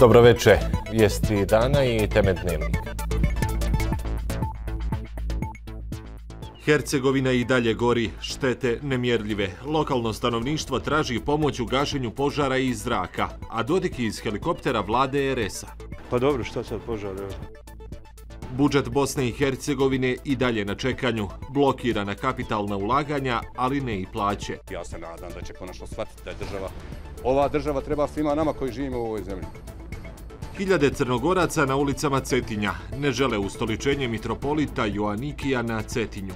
Dobro večer, vijesti dana i teme dnevnika. Hercegovina i dalje gori, štete nemjerljive. Lokalno stanovništvo traži pomoć u gašenju požara iz zraka, a Dodik iz helikoptera vlade RS-a. Pa dobro, šta sad požar? Budžet Bosne i Hercegovine i dalje na čekanju, blokirana kapitalna ulaganja, ali ne i plaće. Ja se nadam da će konačno shvatiti da je ova država treba svima nama koji živimo u ovoj zemlji. Hiljade Crnogoraca na ulicama Cetinja ne žele ustoličenje mitropolita Joanikija na Cetinju.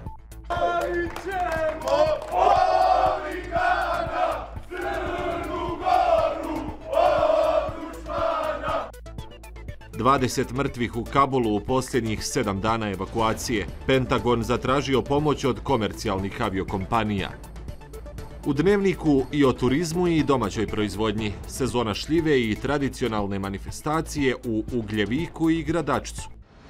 20 mrtvih u Kabulu u posljednjih 7 dana evakuacije. Pentagon zatražio pomoć od komercijalnih aviokompanija. U dnevniku i o turizmu i domaćoj proizvodnji, sezona šljive i tradicionalne manifestacije u Ugljeviku i Gradačcu.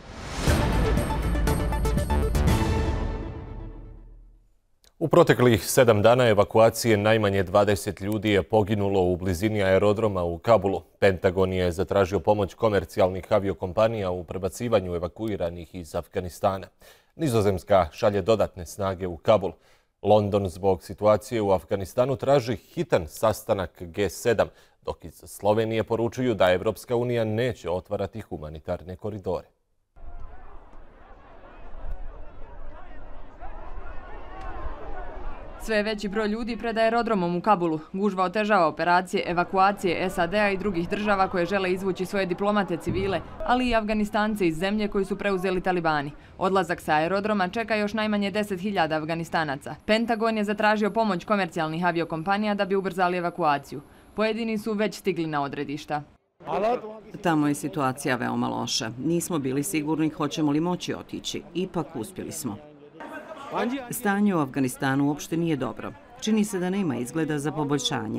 U proteklih 7 dana evakuacije najmanje 20 ljudi je poginulo u blizini aerodroma u Kabulu. Pentagon je zatražio pomoć komercijalnih aviokompanija u prebacivanju evakuiranih iz Afganistana. Nizozemska šalje dodatne snage u Kabul. London zbog situacije u Afganistanu traži hitan sastanak G7, dok iz Slovenije poručuju da Evropska unija neće otvarati humanitarne koridore. Sve je veći broj ljudi pred aerodromom u Kabulu. Gužva otežava operacije evakuacije SAD-a i drugih država koje žele izvući svoje diplomate, civile, ali i Afganistance iz zemlje koju su preuzeli talibani. Odlazak sa aerodroma čeka još najmanje 10.000 Afganistanaca. Pentagon je zatražio pomoć komercijalnih aviokompanija da bi ubrzali evakuaciju. Pojedini su već stigli na odredišta. Tamo je situacija veoma loša. Nismo bili sigurni hoćemo li moći otići. Ipak uspjeli smo. Stanje u Afganistanu uopšte nije dobro. Čini se da nema izgleda za poboljšanje.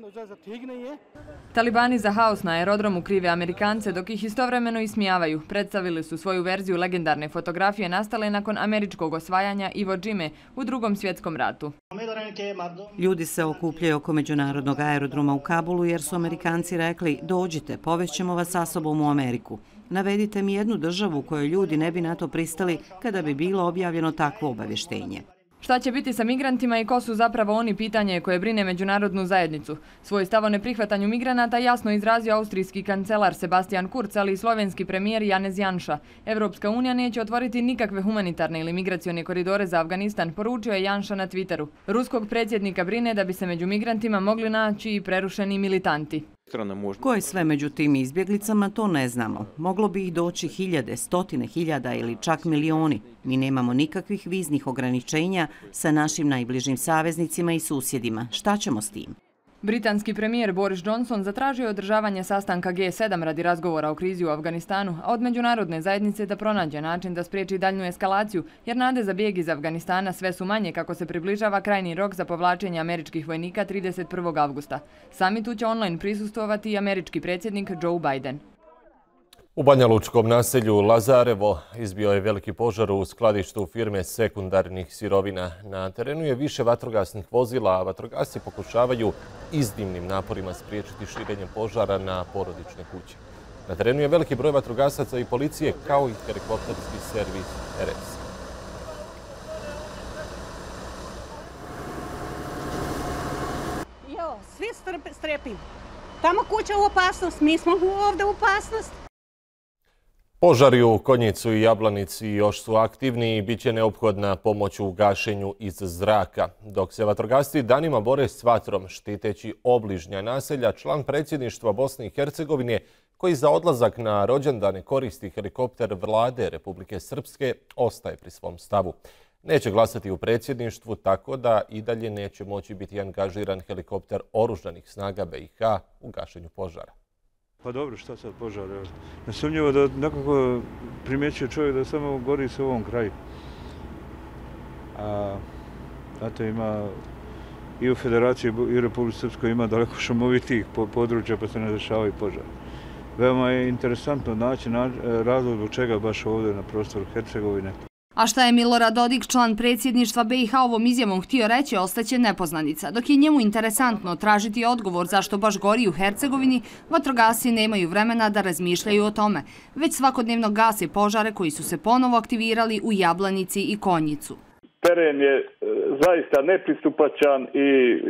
Talibani za haos na aerodromu krive Amerikance, dok ih istovremeno ismijavaju. Predstavili su svoju verziju legendarne fotografije nastale nakon američkog osvajanja Iwo Džime u Drugom svjetskom ratu. Ljudi se okupljaju oko međunarodnog aerodroma u Kabulu jer su Amerikanci rekli: dođite, povešćemo vas sa sobom u Ameriku. Navedite mi jednu državu u kojoj ljudi ne bi na to pristali kada bi bilo objavljeno takvo obavještenje. Šta će biti sa migrantima i ko su zapravo oni, pitanje koje brine međunarodnu zajednicu. Svoj stav o neprihvatanju migranata jasno izrazio austrijski kancelar Sebastian Kurz, ali i slovenski premijer Janez Janša. Evropska unija neće otvoriti nikakve humanitarne ili migracione koridore za Afganistan, poručio je Janša na Twitteru. Ruskog predsjednika brine da bi se među migrantima mogli naći i prerušeni militanti. Ko je sve među tim izbjeglicama, to ne znamo. Moglo bi ih doći hiljade, stotine hiljada ili čak milioni. Mi nemamo nikakvih viznih ograničenja sa našim najbližim saveznicima i susjedima. Šta ćemo s tim? Britanski premijer Boris Johnson zatražio je održavanje sastanka G7 radi razgovora o krizi u Afganistanu, a od međunarodne zajednice da pronađe način da spriječi daljnju eskalaciju, jer nade za bijeg iz Afganistana sve su manje kako se približava krajnji rok za povlačenje američkih vojnika 31. avgusta. Samitu će online prisustvovati i američki predsjednik Joe Biden. U banjalučkom naselju Lazarevo izbio je veliki požar u skladištu firme sekundarnih sirovina. Na terenu je više vatrogasnih vozila, a vatrogasci pokušavaju iznimnim naporima spriječiti širenje požara na porodične kuće. Na terenu je veliki broj vatrogasaca i policije, kao i helikopterski servis RS. Svi strepimo. Tamo kuća u opasnost, mi smo ovdje u opasnost. Požari u Konjicu i Jablanici još su aktivni i bit će neophodna pomoć u gašenju iz zraka. Dok se vatrogasci danima bore s vatrom štiteći obližnja naselja, član predsjedništva Bosne i Hercegovine, koji za odlazak na rođendane koristi helikopter vlade Republike Srpske, ostaje pri svom stavu. Neće glasati u predsjedništvu, tako da i dalje neće moći biti angažiran helikopter oružanih snaga BiH u gašenju požara. Pa dobro, šta sad požar? Nesumnjivo da nekako primjećuje čovjek da samo gori se u ovom kraju. A znate, ima i u Federaciji i u Republici Srpskoj ima daleko šumovitih područja pa se ne dešavaju požar. Veoma je interesantno naći razlog zbog čega baš ovdje na prostoru Hercegovine. A šta je Milorad Dodik, član predsjedništva BiH, ovom izjavom htio reći, ostaće nepoznanica. Dok je njemu interesantno tražiti odgovor zašto baš gori u Hercegovini, vatrogasci nemaju vremena da razmišljaju o tome, već svakodnevno gase požare koji su se ponovo aktivirali u Jablanici i Konjicu. Teren je zaista nepristupačan i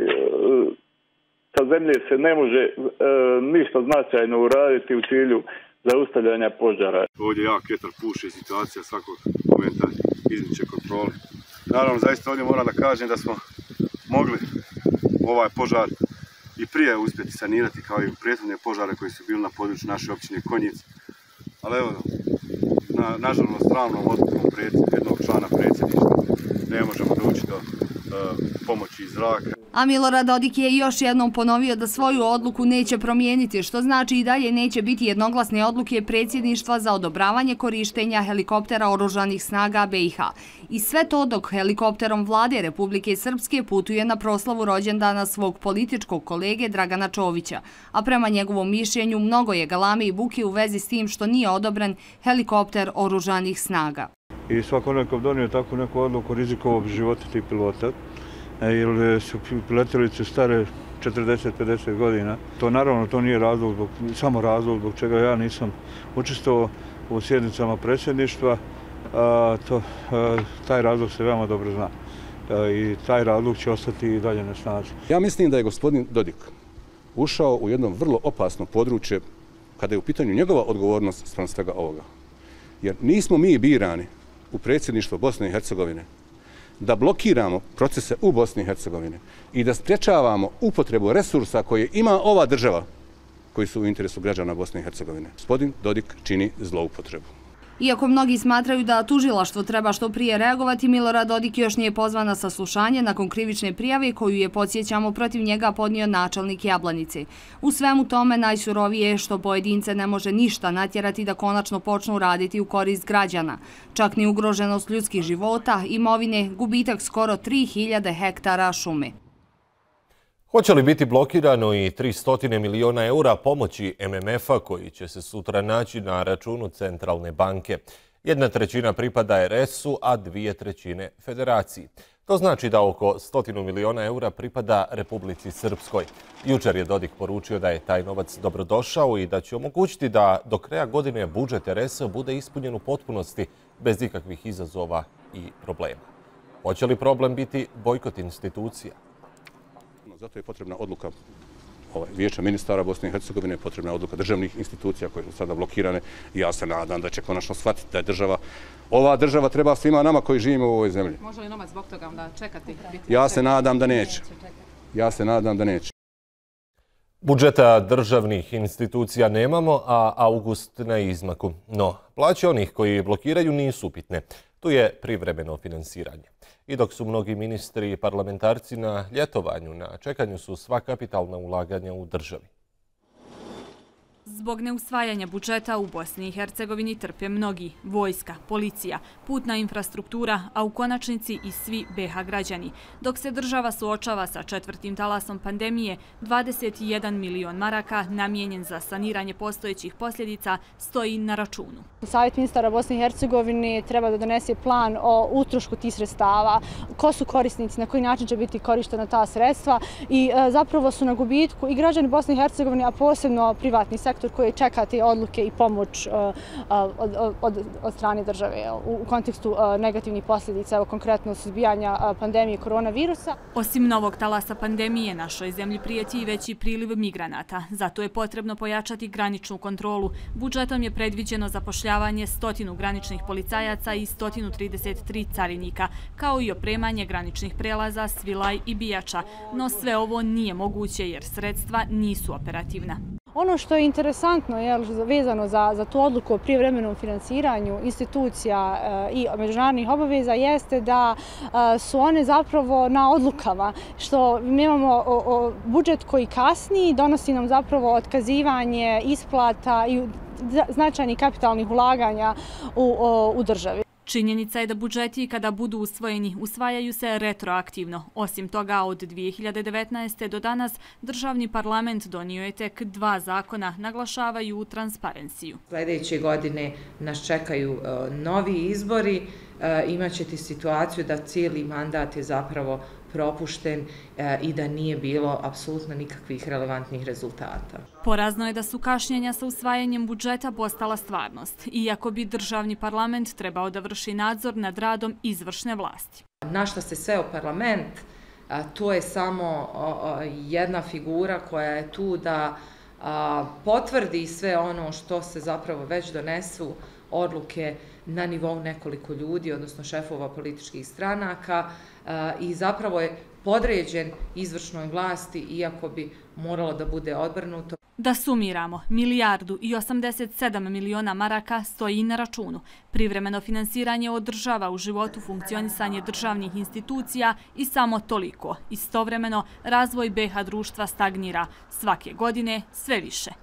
sa zemlje se ne može ništa značajno uraditi u cilju zaustavljanja požara. Ovdje jak vjetar puše, situacija svakog momenta izmiče kontrole. Naravno, zaista ovdje moram da kažem da smo mogli ovaj požar i prije uspjeti sanirati kao i prethodne požare koji su bili na području naše općine Konjic. Ali evo, nažalost, ravnom odlukom jednog člana predsjedništva ne možemo doći do pomoći iz zraka. A Milorad Dodik je još jednom ponovio da svoju odluku neće promijeniti, što znači i dalje neće biti jednoglasne odluke predsjedništva za odobravanje korištenja helikoptera oružanih snaga BiH. I sve to dok helikopterom vlade Republike Srpske putuje na proslavu rođendana svog političkog kolege Dragana Čovića. A prema njegovom mišljenju mnogo je galame i buke u vezi s tim što nije odobren helikopter oružanih snaga. I svako neko donio takvu neku odluku, rizikovao bi života tih pilota, jer su letjelice stare 40-50 godina. To naravno to nije razlog, samo razlog zbog čega ja nisam učestvovao u sjednicama predsjedništva. Taj razlog se veoma dobro zna i taj razlog će ostati i dalje na snazi. Ja mislim da je gospodin Dodik ušao u jedno vrlo opasno područje kada je u pitanju njegova odgovornost spram svega ovoga. Jer nismo mi birani u predsjedništvo Bosne i Hercegovine da blokiramo procese u Bosni i Hercegovine i da sprječavamo upotrebu resursa koje ima ova država koji su u interesu građana Bosne i Hercegovine. Gospodin Dodik čini zloupotrebu. Iako mnogi smatraju da tužilaštvo treba što prije reagovati, Milorad Dodik još nije pozvan na saslušanje nakon krivične prijave koju je, podsjećamo, protiv njega podnio načelnik Jablanice. U svemu tome najsurovije je što pojedince ne može ništa natjerati da konačno počnu raditi u korist građana. Čak ni ugroženost ljudskih života, imovine, gubitak skoro 3000 hektara šume. Hoće li biti blokirano i 300 miliona eura pomoći MMF-a koji će se sutra naći na računu Centralne banke? 1/3 pripada RS-u, a 2/3 Federaciji. To znači da oko 100 miliona eura pripada Republici Srpskoj. Jučer je Dodik poručio da je taj novac dobrodošao i da će omogućiti da do kraja godine budžet RS-a bude ispunjen u potpunosti bez ikakvih izazova i problema. Hoće li problem biti bojkot institucija? Zato je potrebna odluka Vijeća ministara Bosne i Hercegovine, potrebna odluka državnih institucija koje su sada blokirane i ja se nadam da će konačno shvatiti da je ova država treba svima nama koji živimo u ovoj zemlji. Može li novac zbog toga onda čekati? Ja se nadam da neće. Ja se nadam da neće. Budžeta državnih institucija nemamo, a avgust na izmaku. No, plaće onih koji blokiraju nisu upitne. Tu je privremeno finansiranje. I dok su mnogi ministri i parlamentarci na ljetovanju, na čekanju su sva kapitalna ulaganja u državi. Zbog neusvajanja budžeta u Bosni i Hercegovini trpe mnogi, vojska, policija, putna infrastruktura, a u konačnici i svi BiH građani. Dok se država suočava sa 4. talasom pandemije, 21 milion maraka namijenjen za saniranje postojećih posljedica stoji na računu. Savjet ministara Bosne i Hercegovine treba da donese plan o utrošku tih sredstava, ko su korisnici, na koji način će biti korištena ta sredstva i zapravo su na gubitku i građani Bosne i Hercegovine, a posebno privatni sektor koji čeka te odluke i pomoć od strane države u kontekstu negativnih posljedica, evo konkretno suzbijanja pandemije koronavirusa. Osim novog talasa pandemije, našoj zemlji prijeti i veći priliv migranata. Zato je potrebno pojačati graničnu kontrolu. Budžetom je predviđeno zapošljavanje 100 graničnih policajaca i 133 carinika, kao i opremanje graničnih prelaza Svilaj i Bijača. No sve ovo nije moguće jer sredstva nisu operativna. Ono što je interesantno vezano za tu odluku o prijevremenom finansiranju institucija i međunarodnih obaveza jeste da su one zapravo na odlukama, što mi imamo budžet koji kasni, donosi nam zapravo otkazivanje isplata i značajnih kapitalnih ulaganja u državi. Činjenica je da budžeti kada budu usvojeni, usvajaju se retroaktivno. Osim toga, od 2019. do danas državni parlament donio je tek 2 zakona, naglašavaju transparenciju. Sljedeće godine nas čekaju novi izbori, imaćete situaciju da cijeli mandat je zapravo propušten i da nije bilo apsolutno nikakvih relevantnih rezultata. Porazno je da su kašnjenja sa usvajanjem budžeta postala stvarnost, iako bi državni parlament trebao da vrši nadzor nad radom izvršne vlasti. Na što se sveo parlament, to je samo jedna figura koja je tu da potvrdi sve ono što se zapravo već donesu odluke na nivou nekoliko ljudi, odnosno šefova političkih stranaka, i zapravo je podređen izvršnoj vlasti, iako bi moralo da bude odbrnuto. Da sumiramo, 1,87 miliona maraka stoji na računu. Privremeno finansiranje održava u životu funkcionisanje državnih institucija i samo toliko. Istovremeno, razvoj BiH društva stagnira. Svake godine sve više.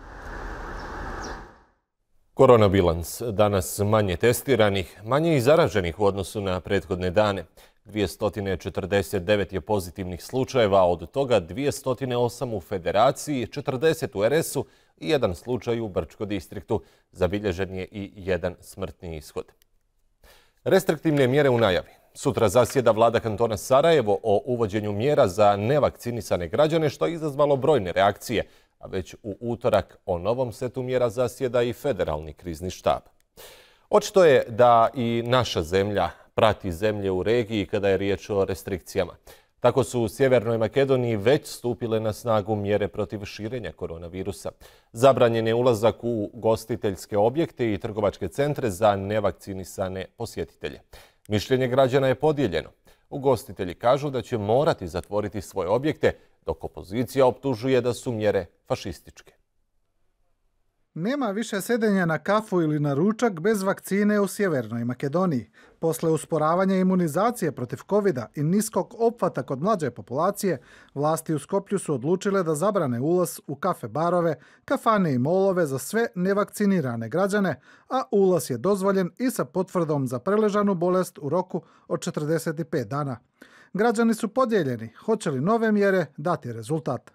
Koronabilans. Danas manje testiranih, manje i zaraženih u odnosu na prethodne dane. 249 je pozitivnih slučajeva, od toga 208 u Federaciji, 40 u RS-u i 1 slučaj u Brčko distriktu. Zabilježen je i 1 smrtni ishod. Restriktivne mjere u najavi. Sutra zasjeda vlada kantona Sarajevo o uvođenju mjera za nevakcinisane građane, što je izazvalo brojne reakcije. A već u utorak o novom setu mjera zasjeda i federalni krizni štab. Očito je da i naša zemlja prati zemlje u regiji kada je riječ o restrikcijama. Tako su u Sjevernoj Makedoniji već stupile na snagu mjere protiv širenja koronavirusa. Zabranjen je ulazak u gostiteljske objekte i trgovačke centre za nevakcinisane posjetitelje. Mišljenje građana je podijeljeno. Ugostitelji kažu da će morati zatvoriti svoje objekte, dok opozicija optužuje da su mjere fašističke. Nema više sedenja na kafu ili na ručak bez vakcine u Sjevernoj Makedoniji. Posle usporavanja imunizacije protiv covida i niskog opfata kod mlađe populacije, vlasti u Skoplju su odlučile da zabrane ulaz u kafe barove, kafane i molove za sve nevakcinirane građane, a ulaz je dozvoljen i sa potvrdom za preležanu bolest u roku od 45 dana. Građani su podijeljeni. Hoće li nove mjere dati rezultat?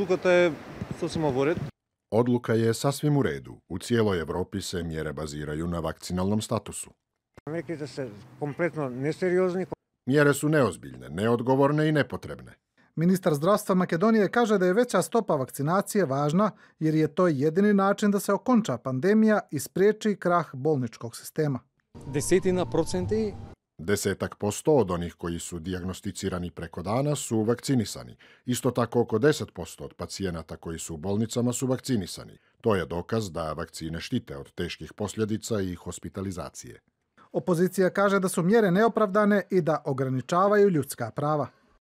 Odluka je sasvim u redu. U cijeloj Evropi se mjere baziraju na vakcinalnom statusu. Mjere su neozbiljne, neodgovorne i nepotrebne. Ministar zdravstva Makedonije kaže da je veća stopa vakcinacije važna jer je to jedini način da se okonča pandemija i spriječi krah bolničkog sistema. 10% od onih koji su dijagnosticirani preko dana su vakcinisani. Isto tako oko 10% od pacijenata koji su u bolnicama su vakcinisani. To je dokaz da vakcine štite od teških posljedica i hospitalizacije. Opozicija kaže da su mjere neopravdane i da ograničavaju ljudska prava.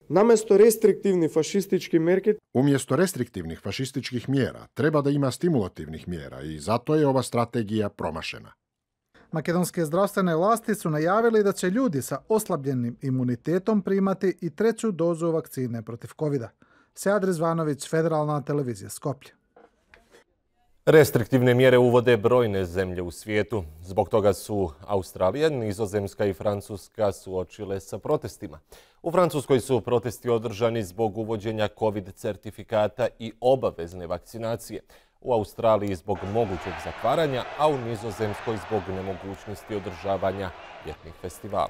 Umjesto restriktivnih fašističkih mjera treba da ima stimulativnih mjera i zato je ova strategija promašena. Makedonske zdravstvene vlasti su najavili da će ljudi sa oslabljenim imunitetom primati i 3. dozu vakcine protiv covida. Sead Rizvanović, Federalna televizija Skoplje. Restriktivne mjere uvode brojne zemlje u svijetu. Zbog toga su Australija, Nizozemska i Francuska suočile sa protestima. U Francuskoj su protesti održani zbog uvođenja COVID certifikata i obavezne vakcinacije. U Australiji zbog mogućeg zatvaranja, a u Nizozemskoj zbog nemogućnosti održavanja ljetnih festivala.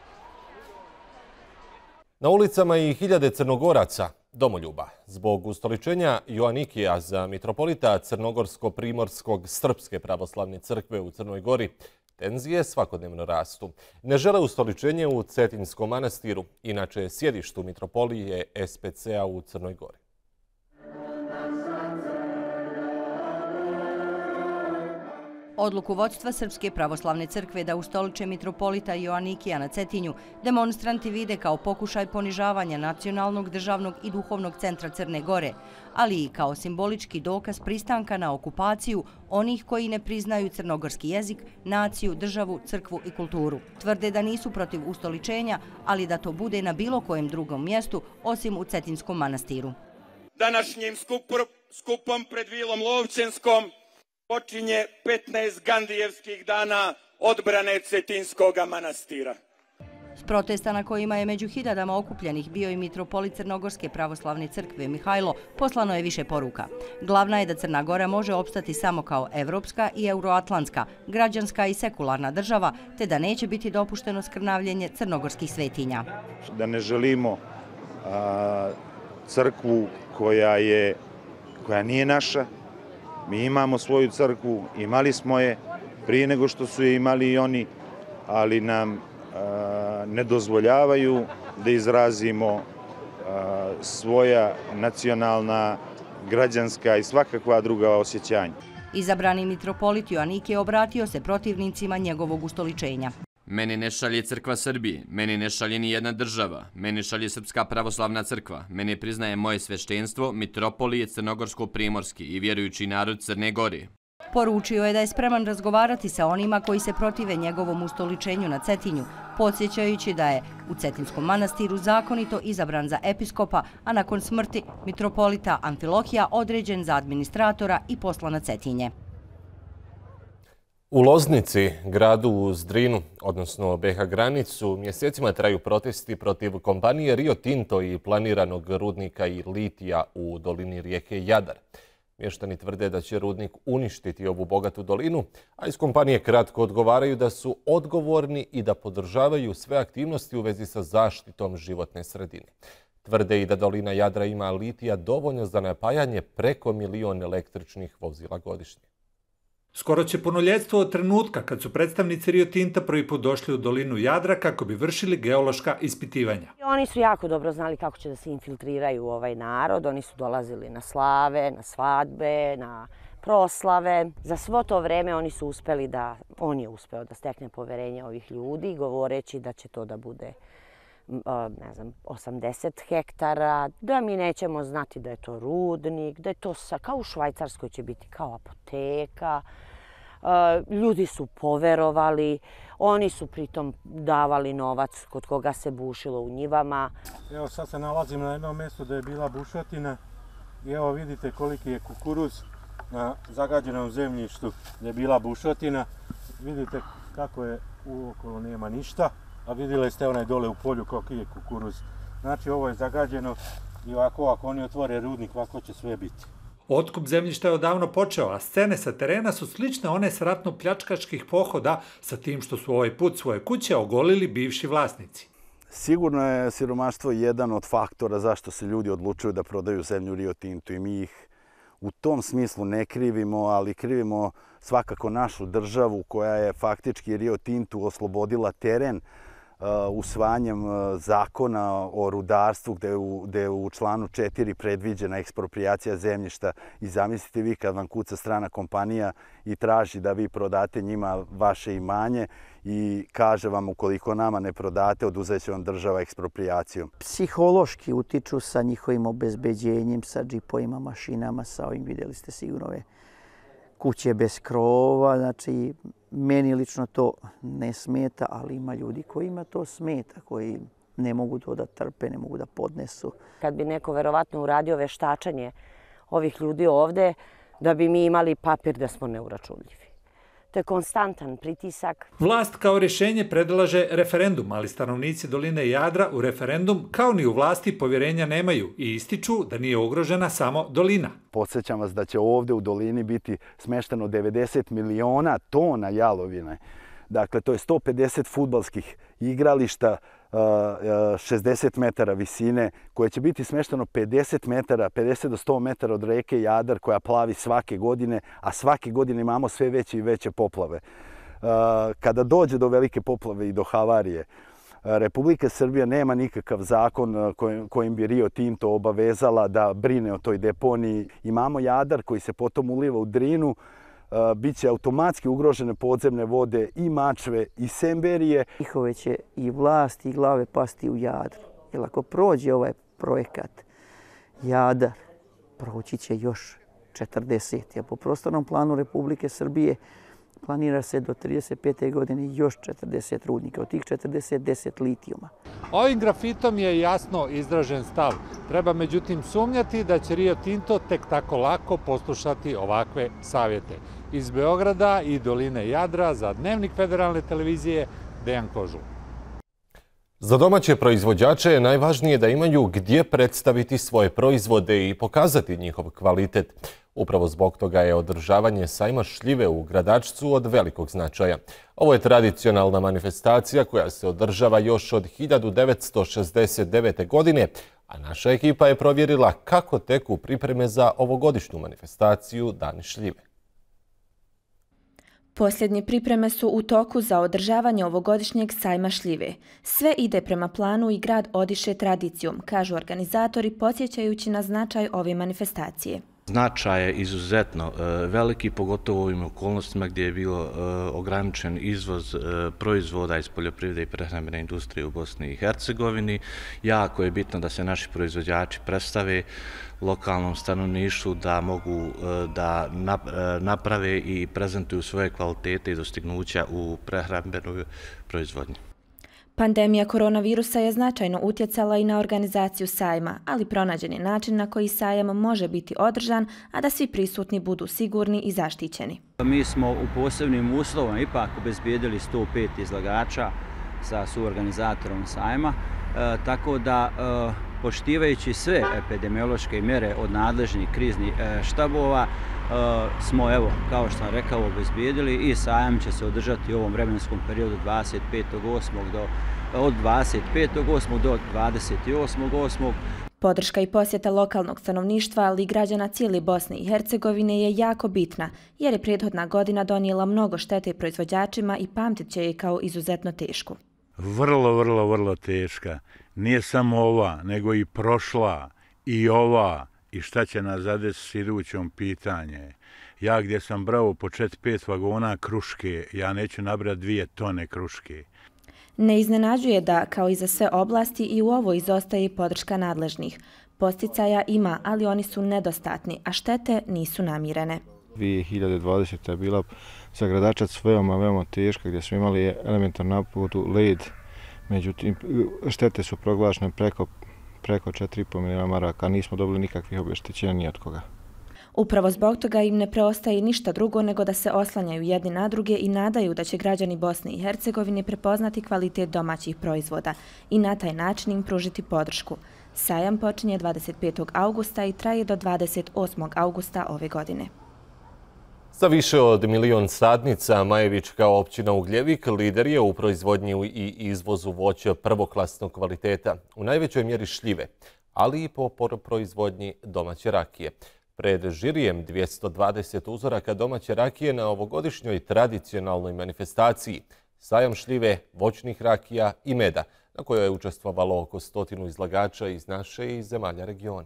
Na ulicama i hiljade Crnogoraca, domoljuba, zbog ustoličenja Joanikija za mitropolita Crnogorsko-Primorskog Srpske pravoslavne crkve u Crnoj Gori, tenzije svakodnevno rastu. Ne žele ustoličenje u Cetinskom manastiru, inače sjedištu mitropolije SPC-a u Crnoj Gori. Odluku vodstva Srpske pravoslavne crkve da ustoliče mitropolita Joanikija na Cetinju demonstranti vide kao pokušaj ponižavanja nacionalnog, državnog i duhovnog centra Crne Gore, ali i kao simbolički dokaz pristanka na okupaciju onih koji ne priznaju crnogorski jezik, naciju, državu, crkvu i kulturu. Tvrde da nisu protiv ustoličenja, ali da to bude na bilo kojem drugom mjestu, osim u Cetinskom manastiru. Današnjim skupom pred vilom Lovćenskom počinje 15 Gandijevskih dana odbrane Cetinskog manastira. S protesta na kojima je među hiljadama okupljenih bio i mitropolit Crnogorske pravoslavne crkve Mihajlo, poslano je više poruka. Glavna je da Crna Gora može opstati samo kao evropska i euroatlantska, građanska i sekularna država, te da neće biti dopušteno skrnavljenje crnogorskih svetinja. Da ne želimo crkvu koja nije naša. Mi imamo svoju crkvu, imali smo je prije nego što su je imali i oni, ali nam ne dozvoljavaju da izrazimo svoja nacionalna, građanska i svakakva druga osjećanja. Izabrani mitropolit Joanike obratio se protivnicima njegovog ustoličenja. Mene ne šalje Crkva Srbije, mene ne šalje ni jedna država, mene šalje Srpska pravoslavna crkva, mene priznaje moje sveštenstvo, mitropolije Crnogorsko-primorski i vjerujući narod Crne Gore. Poručio je da je spreman razgovarati sa onima koji se protive njegovom ustoličenju na Cetinju, podsjećajući da je u Cetinskom manastiru zakonito izabran za episkopa, a nakon smrti mitropolita Amfilohija određen za administratora i poslan na Cetinje. U Loznici, gradu uz Drinu, odnosno BiH granicu, mjesecima traju protesti protiv kompanije Rio Tinto i planiranog rudnika i litija u dolini rijeke Jadar. Mještani tvrde da će rudnik uništiti ovu bogatu dolinu, a iz kompanije kratko odgovaraju da su odgovorni i da podržavaju sve aktivnosti u vezi sa zaštitom životne sredine. Tvrde i da dolina Jadra ima litija dovoljno za napajanje preko 1 milion električnih vozila godišnje. Skoro će punoljetstvo od trenutka kad su predstavnici Rio Tinta prvi put došli u dolinu Jadra kako bi vršili geološka ispitivanja. Oni su jako dobro znali kako će da se infiltriraju u ovaj narod. Oni su dolazili na slave, na svadbe, na proslave. Za svo to vreme on je uspeo da stekne poverenje ovih ljudi, govoreći da će to da bude 80 hektara, da mi nećemo znati da je to rudnik, da je to kao u Švajcarskoj će biti kao apoteka. Ljudi su poverovali, oni su pritom davali novac kod koga se bušilo u njivama. Evo sad se nalazim na jednom mjestu da je bila bušotina i evo vidite koliki je kukuruz na zagađenom zemljištu gdje je bila bušotina. Vidite kako je uokolo nema ništa. A vidjeli ste onaj dole u polju koliki je kukuruz. Znači ovo je zagađeno i ovako ako oni otvore rudnik, ovako će sve biti. Otkup zemljišta je odavno počeo, a scene sa terena su slične one s ratno-pljačkaških pohoda, sa tim što su ovaj put svoje kuće ogolili bivši vlasnici. Sigurno je siromaštvo jedan od faktora zašto se ljudi odlučuju da prodaju zemlju Rio Tintu i mi ih u tom smislu ne krivimo, ali krivimo svakako našu državu koja je faktički Rio Tintu oslobodila teren usvajanjem zakona o rudarstvu gdje je u članu 4 predviđena eksproprijacija zemljišta i zamislite vi kad vam kuca strana kompanija i traži da vi prodate njima vaše imanje i kaže vam ukoliko nama ne prodate oduzet će vam država eksproprijacijom. Psihološki utiču sa njihovim obezbeđenjem, sa džipovima, mašinama, sa ovim vidjeli ste sigurno ove kuće bez krova, znači meni lično to ne smeta, ali ima ljudi kojima to smeta, koji ne mogu to da trpe, ne mogu da podnesu. Kad bi neko verovatno uradio veštačenje ovih ljudi ovde, da bi mi imali papir da smo neuračunljivi. To je konstantan pritisak. Vlast kao rješenje predlaže referendum, ali stanovnici doline Jadra u referendum kao ni u vlasti povjerenja nemaju i ističu da nije ugrožena samo dolina. Podsjećam vas da će ovdje u dolini biti smešteno 90 miliona tona jalovine. Dakle, to je 150 fudbalskih igrališta, 60 metara visine, koje će biti smešteno 50 do 100 metara od reke Jadar koja plavi svake godine, a svake godine imamo sve veće i veće poplave. Kada dođe do velike poplave i do havarije, Republika Srbija nema nikakav zakon kojim bi Rio Tinto obavezala da brine o toj deponiji. Imamo Jadar koji se potom uliva u Drinu, biće automatski ugrožene podzemne vode i Mačve i Semberije. Njihove će i vlast i glave pasti u Jadru. Jer ako prođe ovaj projekat Jadar, proći će još 40. A po prostornom planu Republike Srbije Planira se do 35. godine još 40 rudnika, od tih 40 10 litijuma. Ovim grafitom je jasno izražen stav. Treba međutim sumnjati da će Rio Tinto tek tako lako poslušati ovakve savjete. Iz Beograda i doline Jadra za Dnevnik Federalne televizije, Dejan Kožul. Za domaće proizvođače je najvažnije da imaju gdje predstaviti svoje proizvode i pokazati njihov kvalitet. Upravo zbog toga je održavanje sajma šljive u Gradačcu od velikog značaja. Ovo je tradicionalna manifestacija koja se održava još od 1969. godine, a naša ekipa je provjerila kako teku pripreme za ovogodišnju manifestaciju Dani šljive. Posljednje pripreme su u toku za održavanje ovogodišnjeg sajma šljive. Sve ide prema planu i grad odiše tradicijom, kažu organizatori, podsjećajući na značaj ove manifestacije. Značaj je izuzetno veliki, pogotovo u ovim okolnostima gdje je bilo ograničen izvoz proizvoda iz poljoprivrede i prehrambene industrije u Bosni i Hercegovini. Jako je bitno da se naši proizvođači predstave lokalnom stanovništvu, da mogu da naprave i prezentuju svoje kvalitete i dostignuća u prehrambenoj proizvodnji. Pandemija koronavirusa je značajno utjecala i na organizaciju sajma, ali pronađen je način na koji sajam može biti održan, a da svi prisutni budu sigurni i zaštićeni. Mi smo u posebnim uslovima ipak obezbijedili 105 izlagača sa suorganizatorom sajma, tako da poštivajući sve epidemiološke mjere od nadležnih kriznih štabova smo, evo, kao što sam rekao, obezbijedili i sajam će se održati u ovom vremenskom periodu od 25.8. do 28.8. Podrška i posjeta lokalnog stanovništva, ali i građana cijele Bosne i Hercegovine je jako bitna, jer je prethodna godina donijela mnogo štete proizvođačima i pamtit će je kao izuzetno tešku. Vrlo teška. Nije samo ova, nego i prošla, i ova, i šta će nas zadesiti idućom pitanje. Ja gdje sam brao po 4-5 vagona kruške, ja neću nabrati 2 tone kruške. Ne iznenađuje da, kao i za sve oblasti, i u ovoj izostaje podrška nadležnih. Posticaja ima, ali oni su nedostatni, a štete nisu namirene. 2020. je bila za Gradačac veoma teška, gdje smo imali elementarnu napotu, led. Međutim, štete su proglašene preko 4,5 milijuna maraka, nismo dobili nikakvih obeštećenja ni od koga. Upravo zbog toga im ne preostaje ništa drugo nego da se oslanjaju jedni na druge i nadaju da će građani Bosne i Hercegovine prepoznati kvalitet domaćih proizvoda i na taj način im pružiti podršku. Sajam počinje 25. augusta i traje do 28. augusta ove godine. Sa više od 1 milion sadnica, Majevička općina Ugljevik lider je u proizvodnji i izvozu voća prvoklasnog kvaliteta, u najvećoj mjeri šljive, ali i po proizvodnji domaće rakije. Pred žirijem 220 uzoraka domaće rakije na ovogodišnjoj tradicionalnoj manifestaciji sajam šljive, voćnih rakija i meda, na kojoj je učestvovalo oko 100 izlagača iz naše i zemalja regiona.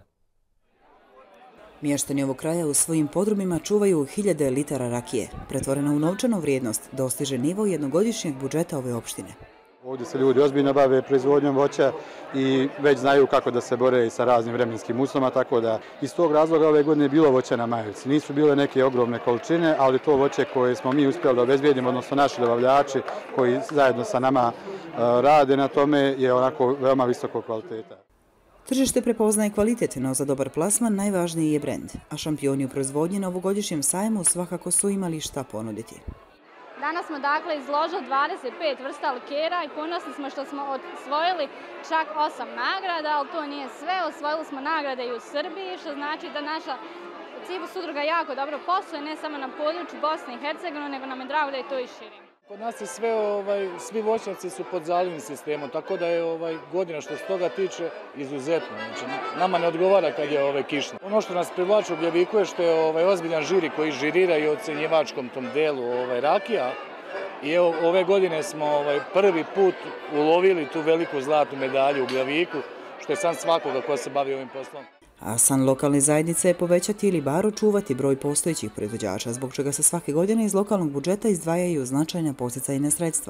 Mještani ovog kraja u svojim podrumima čuvaju 1000 litara rakije. Pretvorena u novčanu vrijednost dostiže nivo jednogodišnjeg budžeta ove opštine. Ovdje se ljudi ozbiljno bave proizvodnjom voća i već znaju kako da se bore sa raznim vremenskim uslovima, tako da iz tog razloga ove godine je bilo voća na Majevici. Nisu bile neke ogromne količine, ali to voće koje smo mi uspjeli da obezbijedimo, odnosno naši dobavljači koji zajedno sa nama rade na tome, je onako veoma visokog kvaliteta. Tržište prepoznaje kvalitet, no za dobar plasman najvažniji je brend, a šampioni u proizvodnji na ovogodišnjem sajmu svakako su imali šta ponuditi. Danas smo dakle izložili 25 vrsta likera i ponosni smo što smo osvojili čak 8 nagrada, ali to nije sve. Osvojili smo nagrade i u Srbiji, što znači da naša Cibus udruga jako dobro posluje, ne samo na području Bosne i Hercegovine, nego nam je drago da je to i širim. Kod nas je svi voćnjaci su pod zalivnim sistemom, tako da je godina što se toga tiče izuzetno. Znači, nama ne odgovara kad je kišno. Ono što nas privlači u Gljeviku je što je ozbiljan žiri koji žirira i ocenjivačkom tom delu rakija. I evo, ove godine smo prvi put ulovili tu veliku zlatnu medalju u Gljeviku, što je san svakoga ko se bavi ovim poslom. A san lokalne zajednice je povećati ili bar očuvati broj postojećih proizvođača, zbog čega se svake godine iz lokalnog budžeta izdvajaju značajna podsticajna sredstva.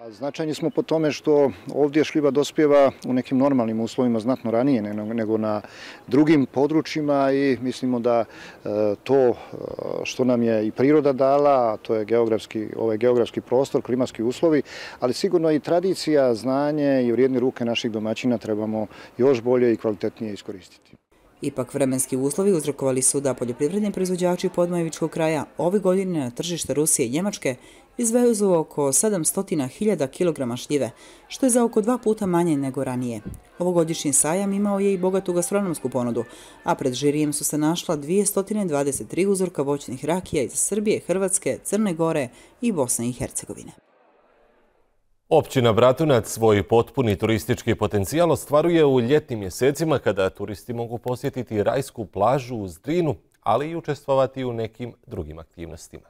Značajni smo po tome što ovdje šljiva dospijeva u nekim normalnim uslovima znatno ranije nego na drugim područjima i mislimo da to što nam je i priroda dala, a to je geografski prostor, klimatski uslovi, ali sigurno i tradicija, znanje i vrijedne ruke naših domaćina trebamo još bolje i kvalitetnije iskoristiti. Ipak vremenski uslovi uzrokovali su da poljoprivredni proizvođači Podmajevičkog kraja ove godine na tržište Rusije i Njemačke izvezu oko 700.000 kg šljive, što je za oko 2 puta manje nego ranije. Ovogodišnji sajam imao je i bogatu gastronomsku ponudu, a pred žirijem su se našla 223 uzorka voćnih rakija iz Srbije, Hrvatske, Crne Gore i Bosne i Hercegovine. Općina Bratunac svoj potpuni turistički potencijal ostvaruje u ljetnim mjesecima kada turisti mogu posjetiti rajsku plažu uz Drinu, ali i učestvovati u nekim drugim aktivnostima.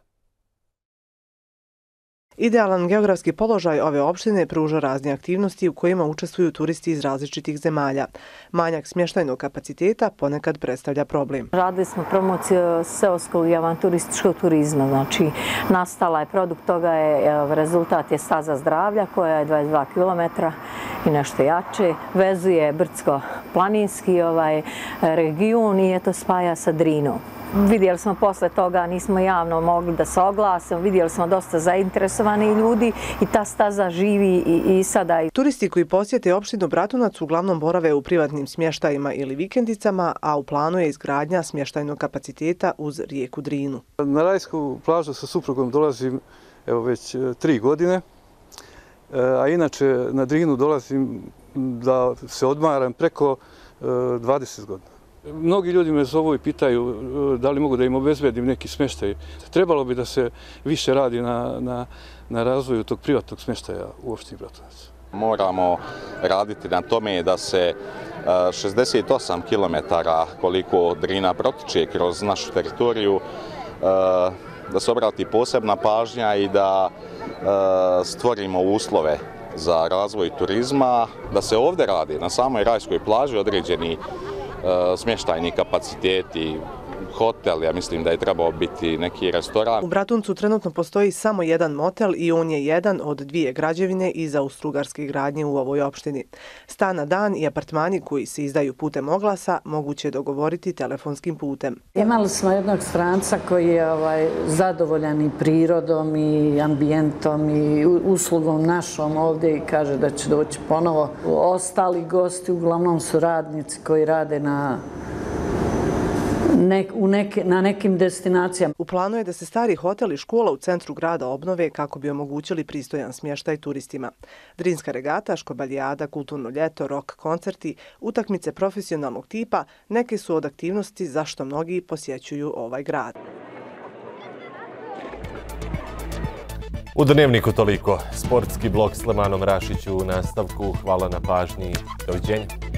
Idealan geografski položaj ove opštine pruža razne aktivnosti u kojima učestvuju turisti iz različitih zemalja. Manjak smještajnog kapaciteta ponekad predstavlja problem. Radili smo promociju seoskog i avanturističkog turizma, znači nastala je produkt toga, rezultat je staza zdravlja koja je 22 km i nešto jače, vezuje brdsko-planinski region i eto spaja sa Drinom. Vidjeli smo posle toga, nismo javno mogli da se oglasimo, vidjeli smo dosta zainteresovani ljudi i ta staza živi i sada. Turisti koji posjete opštinu Bratunac uglavnom borave u privatnim smještajima ili vikendicama, a u planu je izgradnja smještajnog kapaciteta uz rijeku Drinu. Na rajsku plažu sa suprugom dolazim već 3 godine, a inače na Drinu dolazim da se odmaram preko 20 godina. Mnogi ljudi me zovu i pitaju da li mogu da im obezbedim neki smještaj. Trebalo bi da se više radi na razvoju tog privatnog smještaja u opštini Bratunac. Moramo raditi na tome da se 68 km koliko Drina protiče kroz našu teritoriju, da se obrati posebna pažnja i da stvorimo uslove za razvoj turizma, da se ovdje radi na samoj rajskoj plaži određeni smještajni kapaciteti, hotel, ja mislim da je trebao biti neki restoran. U Bratuncu trenutno postoji samo jedan motel i on je jedan od 2 građevine iz austrougarske gradnje u ovoj opštini. Stan na dan i apartmani koji se izdaju putem oglasa moguće je dogovoriti telefonskim putem. Imali smo jednog stranca koji je zadovoljan i prirodom i ambijentom i uslugom našom ovdje i kaže da će doći ponovo. Ostali gosti uglavnom su radnici koji rade na nekim destinacijama. U planu je da se stari hotel i škola u centru grada obnove kako bi omogućili pristojan smještaj turistima. Drinska regata, škobalijada, kulturno ljeto, rock koncerti, utakmice profesionalnog tipa neke su od aktivnosti zašto mnogi posjećuju ovaj grad. U Dnevniku toliko. Sportski blog s Lemanom Rašiću u nastavku. Hvala na pažnji. Doviđenja.